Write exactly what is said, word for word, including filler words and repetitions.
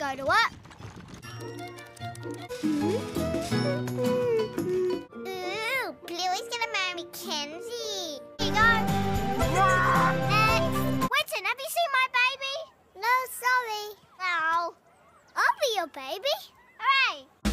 go to work. Ooh, Bluey's gonna marry Kenzie. Here you go. Next. Winton, have you seen my baby? No, sorry. Oh, I'll be your baby. Hooray!